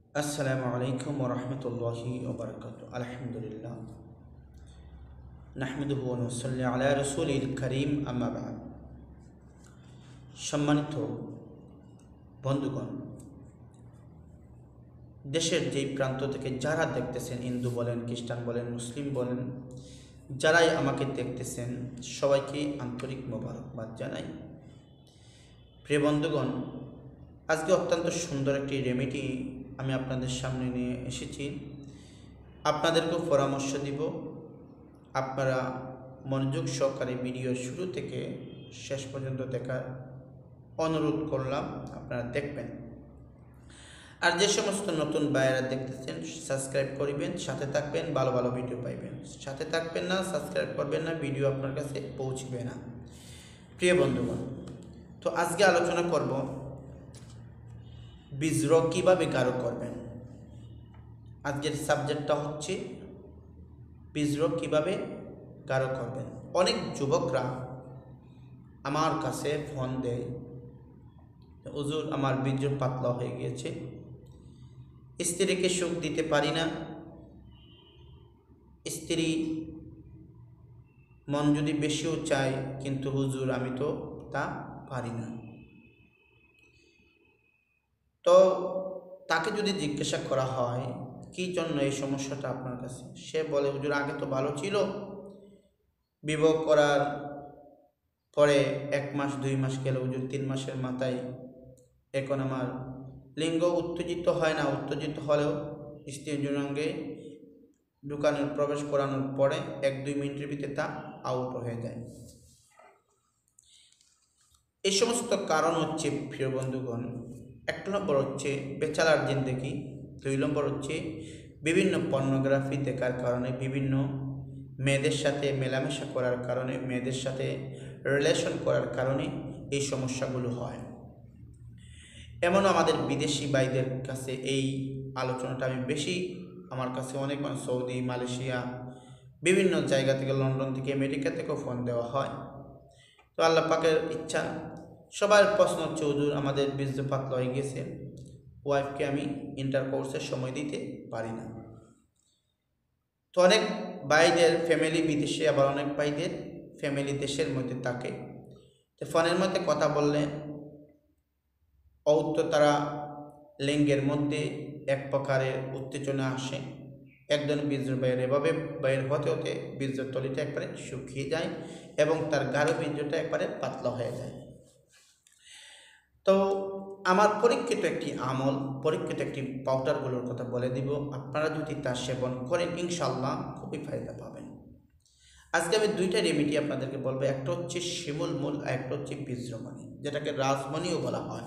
আসসালামু আলাইকুম ওয়া রাহমাতুল্লাহি ওয়া বারাকাতুহু। আলহামদুলিল্লাহ নাহমাদুহু ওয়া নুসাল্লি আলা রাসূলিল কারীম, আম্মা বা'দ। সম্মানিত বন্ধুগণ, দেশের যেই প্রান্ত থেকে যারা দেখতেছেন, হিন্দু বলেন, খ্রিস্টান বলেন, মুসলিম বলেন, যারাই আমাকে দেখতেছেন সবাইকে আন্তরিক মোবারকবাদ জানাই। প্রিয় বন্ধুগণ, আজকে অত্যন্ত সুন্দর একটি রেমেডি আমি আপনাদের সামনে নিয়ে এসেছি। আপনাদেরকেও পরামর্শ দিব। আপনারা মনোযোগ সহকারে ভিডিও শুরু থেকে শেষ পর্যন্ত দেখার অনুরোধ করলাম, আপনারা দেখবেন। আর যে সমস্ত নতুন ভাইয়েরা দেখতেছেন, সাবস্ক্রাইব করবেন, সাথে থাকবেন, ভালো ভালো ভিডিও পাইবেন। সাথে থাকবেন না, সাবস্ক্রাইব করবেন না, ভিডিও আপনার কাছে পৌঁছবে না। প্রিয় বন্ধুগণ, তো আজকে আলোচনা করব বীজ কীভাবে গাঢ় করবেন। আজকের সাবজেক্টটা হচ্ছে বীজ কীভাবে গাঢ় করবেন। অনেক যুবকরা আমার কাছে ফোন দেয়, হুজুর আমার বীর্য পাতলা হয়ে গিয়েছে, স্ত্রীকে সুখ দিতে পারি না, স্ত্রী মন যদি বেশিও চায়, কিন্তু হুজুর আমি তো তা পারি না। তো তাকে যদি জিজ্ঞাসা করা হয় কী জন্য এই সমস্যাটা আপনার কাছে, সে বলে হুজুর আগে তো ভালো ছিল, বিবাহ করার পরে 1 মাস 2 মাস গেল হুজুর, 3 মাসের মাথায় এখন আমার লিঙ্গ উত্তেজিত হয় না, উত্তেজিত হলেও স্ত্রীর যৌনাঙ্গে ঢুকানোর প্রবেশ করানোর পরে 1-2 মিনিটের ভিতরে তা আউট হয়ে যায়। এই সমস্ত কারণ হচ্ছে প্রিয় বন্ধুগণ, 1 নম্বর হচ্ছে ব্যাচেলার জিন্দেগি, 2 নম্বর হচ্ছে বিভিন্ন পর্নোগ্রাফি দেখার কারণে, বিভিন্ন মেয়েদের সাথে মেলামেশা করার কারণে, মেয়েদের সাথে রিলেশন করার কারণে এই সমস্যাগুলো হয়। এমনও আমাদের বিদেশি ভাইদের কাছে এই আলোচনাটা আমি বেশি, আমার কাছে অনেক সৌদি, মালয়েশিয়া, বিভিন্ন জায়গা থেকে, লন্ডন থেকে, আমেরিকা থেকেও ফোন দেওয়া হয়। তো আল্লাহ পাকের ইচ্ছা, সবার প্রশ্ন হচ্ছে হুজুর আমাদের বীর্য পাতলা হয়ে গেছে, ওয়াইফকে আমি ইন্টারকোর্সের সময় দিতে পারি না। তো অনেক ভাইদের ফ্যামিলি বিদেশে, আবার অনেক ভাইদের ফ্যামিলি দেশের মধ্যে থাকে। তো ফোনের মধ্যে কথা বললে তারা লিঙ্গের মধ্যে এক প্রকারের উত্তেজনা আসে, একজন বীর্য বাইরে এভাবে বাইর হতে হতে বীর্যের তলিটা একবারে শুকিয়ে যায় এবং তার গাঢ় বীর্যটা একবারে পাতলা হয়ে যায়। তো আমার পরীক্ষিত একটি আমল, পরীক্ষিত একটি পাউডারগুলোর কথা বলে দিব, আপনারা যদি তা সেবন করেন ইনশাল্লাহ খুবই ফায়দা পাবেন। আজকে আমি 2টা রেমেডি আপনাদেরকে বলবো, একটা হচ্ছে শিমুল মূল আর একটা হচ্ছে বীজরমণি, যেটাকে রাজমণিও বলা হয়।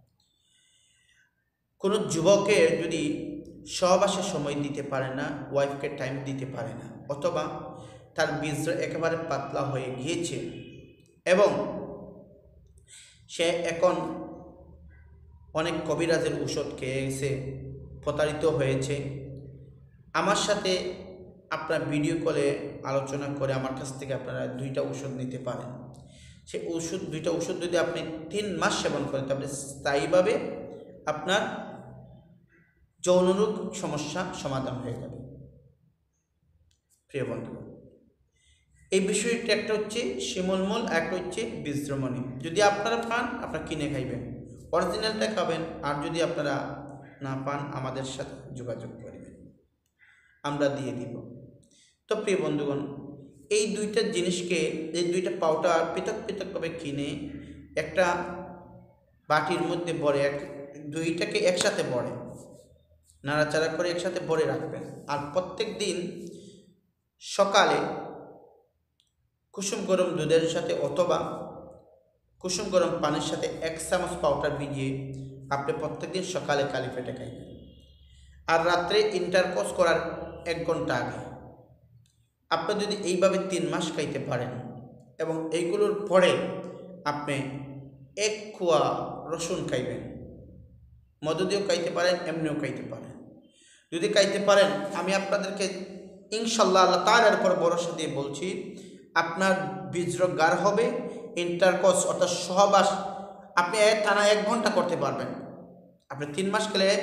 কোনো যুবকের যদি সহবাসে সময় দিতে পারে না, ওয়াইফকে টাইম দিতে পারে না, অথবা তার বীর্য একেবারে পাতলা হয়ে গিয়েছে এবং সে এখন অনেক কবিরাজের ঔষধ খেয়ে এসে প্রতারিত হয়েছে, আমার সাথে আপনার ভিডিও কলে আলোচনা করে আমার কাছ থেকে আপনারা 2টা ওষুধ নিতে পারেন। সেই 2টা ওষুধ যদি আপনি 3 মাস সেবন করেন, তাহলে স্থায়ীভাবে আপনার যৌনরোগ সমস্যা সমাধান হয়ে যাবে। প্রিয় বন্ধুগণ, এই বিষয়টা একটা হচ্ছে শিমুলমূল, একটা হচ্ছে বীজরমণি। যদি আপনারা পান আপনারা কিনে খাইবেন, অরিজিনালটা খাবেন, আর যদি আপনারা না পান আমাদের সাথে যোগাযোগ করবেন, আমরা দিয়ে দিব। তো প্রিয় বন্ধুগণ, এই 2টা জিনিসকে, এই 2টা পাউডার পৃথক পৃথকভাবে কিনে একটা বাটির মধ্যে ভরে, 2টাকে একসাথে ভরে নাড়াচাড়া করে একসাথে ভরে রাখবেন। আর প্রত্যেক দিন সকালে কুসুম গরম দুধের সাথে অথবা কুসুম গরম পানির সাথে 1 চামচ পাউডার ভিজিয়ে আপনি প্রত্যেকদিন সকালে খালি পেটে খাইবেন। আর রাত্রে ইন্টারকোর্স করার 1 ঘন্টা আগে আপনি যদি এইভাবে 3 মাস খাইতে পারেন, এবং এইগুলোর পরে আপনি 1 কোয়া রসুন খাইবেন, মধু দিয়েও খাইতে পারেন, এমনিও খাইতে পারেন। যদি খাইতে পারেন, আমি আপনাদেরকে ইনশাল্লাহ আল্লাহ তাআলার উপর ভরসা দিয়ে বলছি, আপনার বীর্য গাঢ় হবে। ইন্টারকোর্স অর্থাৎ সহবাস আপনি টানা 1 ঘন্টা করতে পারবেন। আপনি 3 মাস খেলে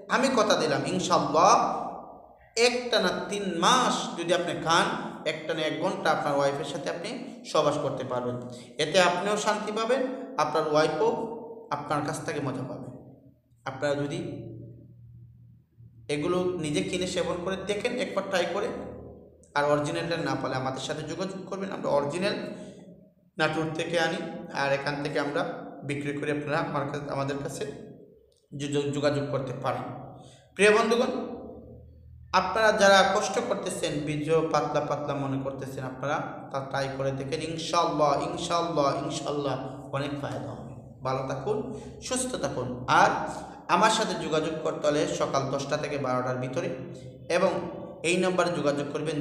আমি কথা দিলাম ইনশাআল্লাহ একটানা 3 মাস যদি আপনি খান, একটানা 1 ঘন্টা আপনার ওয়াইফের সাথে আপনি সহবাস করতে পারবেন। এতে আপনিও শান্তি পাবেন, আপনার ওয়াইফও আপনার কাছ থেকে মজা পাবে। আপনারা যদি এগুলো নিজে কিনে সেবন করে দেখেন, একবার ট্রাই করে, আর অরিজিনালটা না পালে আমাদের সাথে যোগাযোগ করবেন। আমরা অরিজিনাল নাটোর থেকে আনি, আর এখান থেকে আমরা বিক্রি করে আপনারা আমাদের কাছে যোগাযোগ করতে পারেন। প্রিয় বন্ধুগণ, আপনারা যারা কষ্ট করতেছেন, বীর্য পাতলা পাতলা মনে করতেছেন, আপনারা তা ট্রাই করে দেখেন। ইনশাআল্লাহ ইনশাআল্লাহ ইনশাআল্লাহ অনেক ফায়দা হবে। ভালো থাকুন, সুস্থ থাকুন। আর আমার সাথে যোগাযোগ করতে হলে সকাল 10টা থেকে 12টার ভিতরে, এবং এই নম্বরে যোগাযোগ করবেন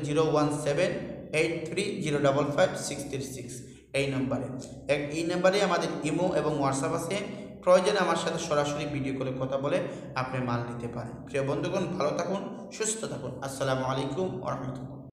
01783055636 এই নম্বরে। এই নম্বরে আমাদের ইমো এবং হোয়াটসঅ্যাপ আছে। প্রয়োজনে আমার সাথে সরাসরি ভিডিও কলে কথা বলে আপনি মাল নিতে পারেন। প্রিয় বন্ধুগণ, ভালো থাকুন, সুস্থ থাকুন। আসসালামু আলাইকুম ওয়া রাহমাতুল্লাহ।